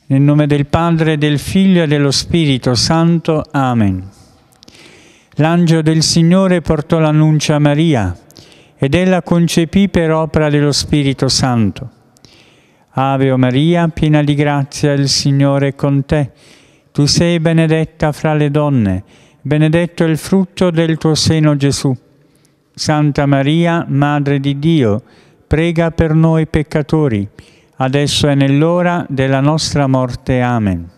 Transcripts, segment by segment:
Nel nome del Padre, del Figlio e dello Spirito Santo. Amen. L'angelo del Signore portò l'annuncio a Maria, ed ella concepì per opera dello Spirito Santo. Ave Maria, piena di grazia, il Signore è con te. Tu sei benedetta fra le donne, benedetto è il frutto del tuo seno, Gesù. Santa Maria, Madre di Dio, prega per noi peccatori, adesso è nell'ora della nostra morte. Amen.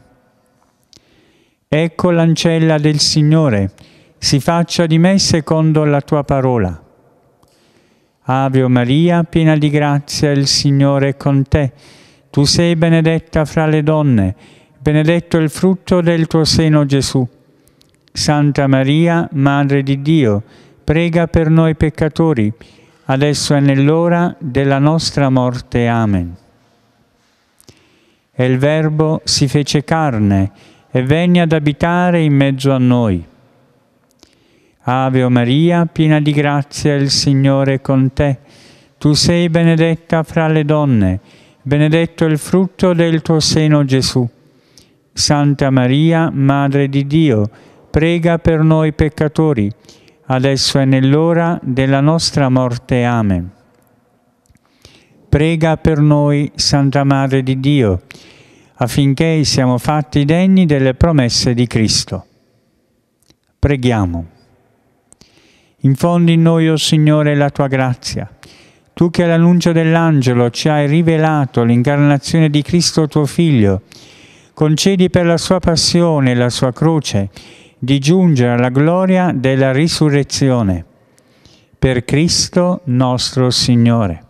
Ecco l'ancella del Signore, si faccia di me secondo la tua parola. Ave Maria, piena di grazia, il Signore è con te. Tu sei benedetta fra le donne, benedetto è il frutto del tuo seno, Gesù. Santa Maria, Madre di Dio, prega per noi peccatori, adesso è nell'ora della nostra morte. Amen. E il Verbo si fece carne e venne ad abitare in mezzo a noi. Ave Maria, piena di grazia, il Signore è con te. Tu sei benedetta fra le donne, benedetto è il frutto del tuo seno, Gesù. Santa Maria, Madre di Dio, prega per noi peccatori, adesso è nell'ora della nostra morte. Amen. Prega per noi, Santa Madre di Dio, affinché siamo fatti degni delle promesse di Cristo. Preghiamo. Infondi in noi, o Signore, la tua grazia. Tu che all'annuncio dell'angelo ci hai rivelato l'incarnazione di Cristo tuo Figlio, concedi per la sua passione e la sua croce di giungere alla gloria della risurrezione. Per Cristo nostro Signore.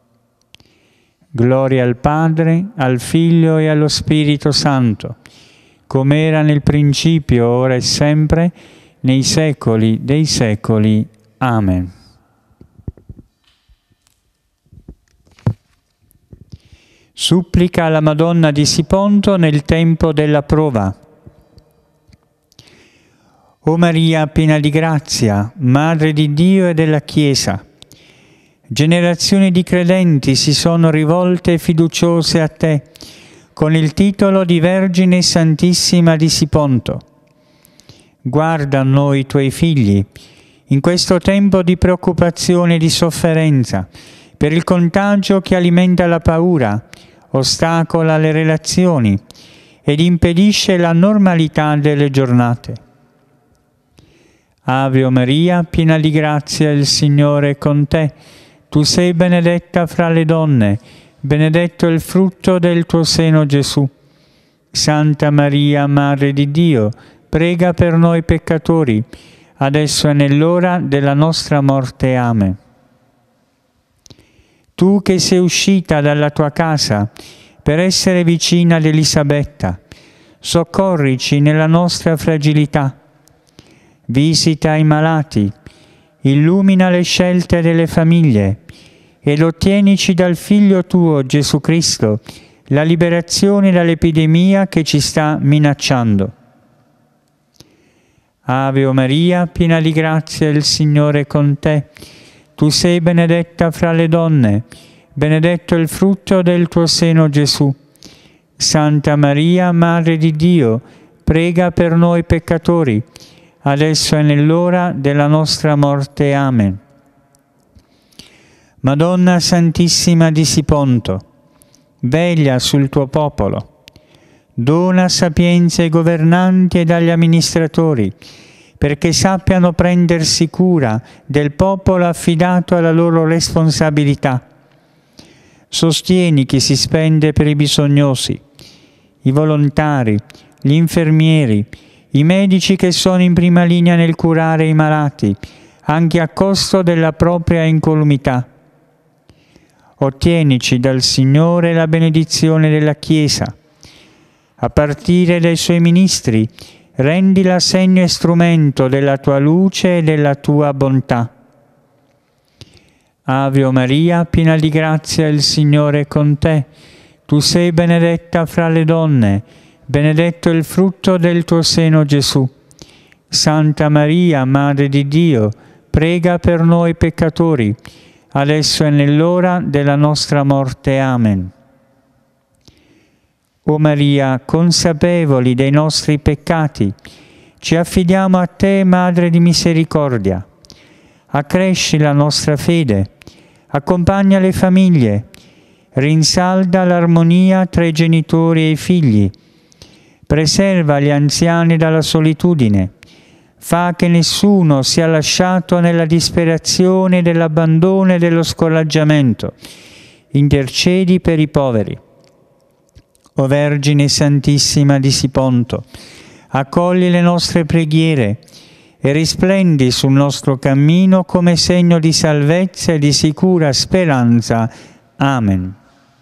Gloria al Padre, al Figlio e allo Spirito Santo, come era nel principio, ora e sempre, nei secoli dei secoli. Amen. Supplica alla Madonna di Siponto nel tempo della prova. O Maria, piena di grazia, Madre di Dio e della Chiesa, generazioni di credenti si sono rivolte fiduciose a te, con il titolo di Vergine Santissima di Siponto. Guarda a noi, tuoi figli, in questo tempo di preoccupazione e di sofferenza, per il contagio che alimenta la paura, ostacola le relazioni ed impedisce la normalità delle giornate. Ave Maria, piena di grazia, il Signore è con te. Tu sei benedetta fra le donne, benedetto è il frutto del tuo seno, Gesù. Santa Maria, Madre di Dio, prega per noi peccatori, adesso è nell'ora della nostra morte. Amen. Tu che sei uscita dalla tua casa per essere vicina ad Elisabetta, soccorrici nella nostra fragilità. Visita i malati, illumina le scelte delle famiglie ed ottienici dal Figlio tuo, Gesù Cristo, la liberazione dall'epidemia che ci sta minacciando. Ave Maria, piena di grazia, il Signore è con te. Tu sei benedetta fra le donne, benedetto è il frutto del tuo seno, Gesù. Santa Maria, Madre di Dio, prega per noi peccatori, adesso è nell'ora della nostra morte. Amen. Madonna Santissima di Siponto, veglia sul tuo popolo. Dona sapienza ai governanti ed agli amministratori, perché sappiano prendersi cura del popolo affidato alla loro responsabilità. Sostieni chi si spende per i bisognosi, i volontari, gli infermieri, i medici che sono in prima linea nel curare i malati, anche a costo della propria incolumità. Ottienici dal Signore la benedizione della Chiesa. A partire dai suoi ministri, rendila segno e strumento della tua luce e della tua bontà. Ave Maria, piena di grazia, il Signore è con te. Tu sei benedetta fra le donne, benedetto è il frutto del tuo seno, Gesù. Santa Maria, Madre di Dio, prega per noi peccatori, adesso è nell'ora della nostra morte. Amen. O Maria, consapevoli dei nostri peccati, ci affidiamo a te, Madre di misericordia. Accresci la nostra fede, accompagna le famiglie, rinsalda l'armonia tra i genitori e i figli, preserva gli anziani dalla solitudine, fa che nessuno sia lasciato nella disperazione dell'abbandono e dello scoraggiamento. Intercedi per i poveri. O Vergine Santissima di Siponto, accogli le nostre preghiere e risplendi sul nostro cammino come segno di salvezza e di sicura speranza. Amen.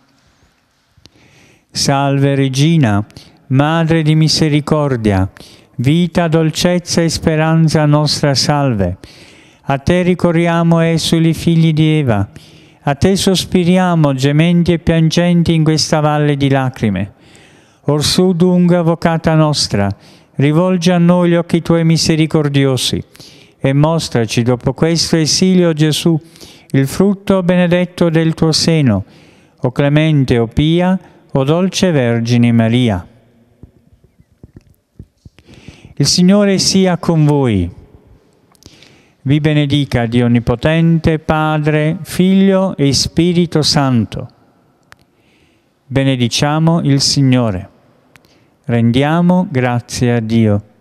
Salve Regina, Madre di misericordia, vita, dolcezza e speranza nostra salve. A te ricorriamo, esuli figli di Eva, a te sospiriamo, gementi e piangenti in questa valle di lacrime. Orsù dunque, avvocata nostra, rivolgi a noi gli occhi tuoi misericordiosi e mostraci dopo questo esilio, Gesù, il frutto benedetto del tuo seno, o clemente, o pia, o dolce Vergine Maria. Il Signore sia con voi. Vi benedica Dio Onnipotente, Padre, Figlio e Spirito Santo. Benediciamo il Signore. Rendiamo grazie a Dio.